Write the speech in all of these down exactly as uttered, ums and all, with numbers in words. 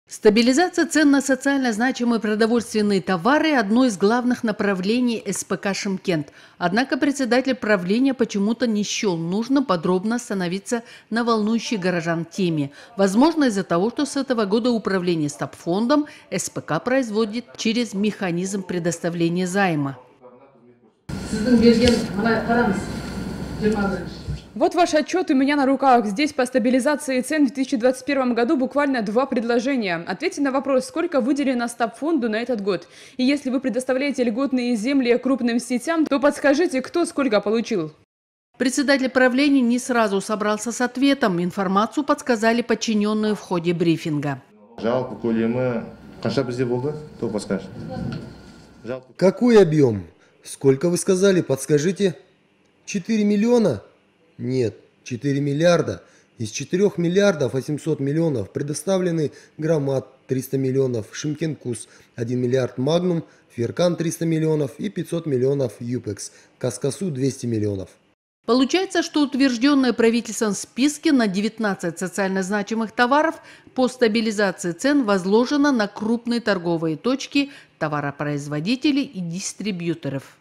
Стабилизация цен на социально значимые продовольственные товары – одно из главных направлений эс пэ ка «Шымкент». Однако председатель правления почему-то не счел нужно подробно остановиться на волнующей горожан теме. Возможно, из-за того, что с этого года управление стабфондом эс пэ ка производит через механизм предоставления займа. Вот ваш отчет у меня на руках. Здесь по стабилизации цен в две тысячи двадцать первом году буквально два предложения. Ответьте на вопрос, сколько выделено стабфонду на этот год. И если вы предоставляете льготные земли крупным сетям, то подскажите, кто сколько получил. Председатель правления не сразу собрался с ответом. Информацию подсказали подчиненные в ходе брифинга. Какой объем? Сколько вы сказали? Подскажите. четыре миллиона? Нет, четыре миллиарда. Из четырёх миллиардов восемьсот миллионов предоставлены Громад триста миллионов, Шымкент-Кус один миллиард, Магнум, Феркан триста миллионов и пятьсот миллионов Юпекс, Каскасу двести миллионов. Получается, что утвержденные правительством списки на девятнадцать социально значимых товаров по стабилизации цен возложено на крупные торговые точки, товаропроизводителей и дистрибьюторов.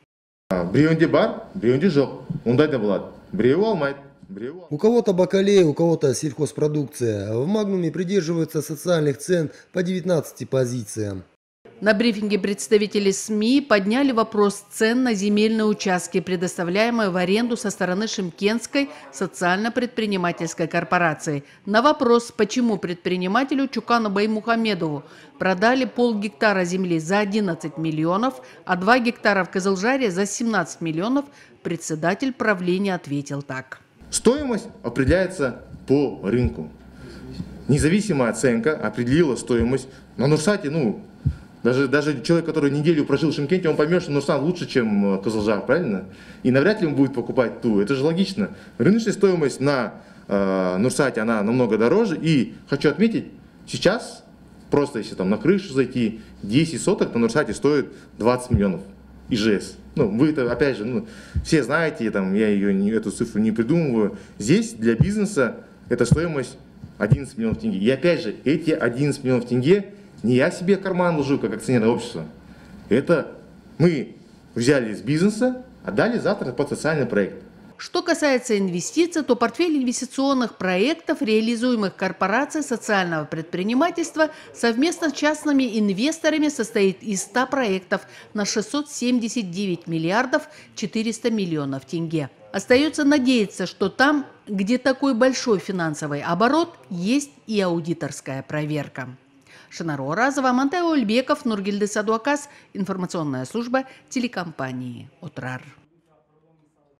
У кого-то бакалея, у кого-то сельхозпродукция. В Магнуме придерживаются социальных цен по девятнадцати позициям. На брифинге представители СМИ подняли вопрос цен на земельные участки, предоставляемые в аренду со стороны Шымкентской социально-предпринимательской корпорации. На вопрос, почему предпринимателю Чукану Баймухамедову продали полгектара земли за одиннадцать миллионов, а два гектара в Кызылжаре за семнадцать миллионов, председатель правления ответил так. Стоимость определяется по рынку. Независимая оценка определила стоимость. На Нурсате, ну, Даже, даже человек, который неделю прожил в Шымкенте, он поймет, что Нурсан лучше, чем Кызылжар, правильно? И навряд ли он будет покупать ту. Это же логично. Рыночная стоимость на э, Нурсате, она намного дороже. И хочу отметить, сейчас, просто если там на крышу зайти, десять соток на Нурсате стоит двадцать миллионов и жэ эс. Ну, вы это, опять же, ну, все знаете, там, я ее, не, эту цифру не придумываю. Здесь для бизнеса эта стоимость одиннадцать миллионов тенге. И опять же, эти одиннадцать миллионов тенге не я себе карман ложу, как акционерное общество. Это мы взяли из бизнеса, а дали завтра под социальный проект. Что касается инвестиций, то портфель инвестиционных проектов, реализуемых корпорацией социального предпринимательства, совместно с частными инвесторами состоит из ста проектов на шестьсот семьдесят девять миллиардов четыреста миллионов тенге. Остается надеяться, что там, где такой большой финансовый оборот, есть и аудиторская проверка. Шанар Оразова, Монтай Ольбеков, Нургильды Садуакас, информационная служба телекомпании «Отрар».